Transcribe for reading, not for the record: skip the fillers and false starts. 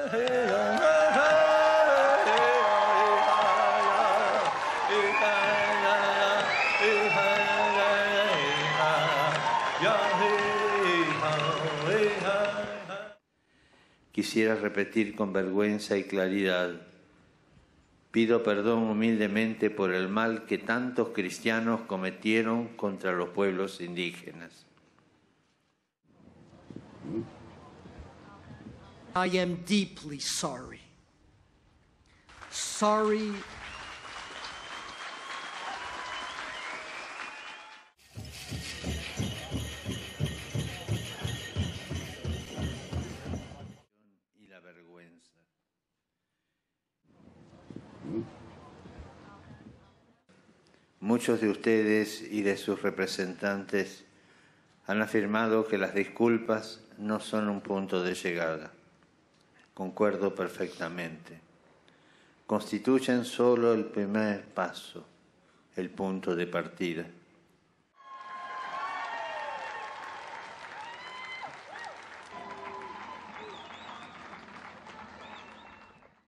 Quisiera repetir con vergüenza y claridad: pido perdón humildemente por el mal que tantos cristianos cometieron contra los pueblos indígenas. I am deeply sorry. Sorry. Y la vergüenza. Muchos de ustedes y de sus representantes han afirmado que las disculpas no son un punto de llegada. Concuerdo perfectamente. Constituyen solo el primer paso, el punto de partida.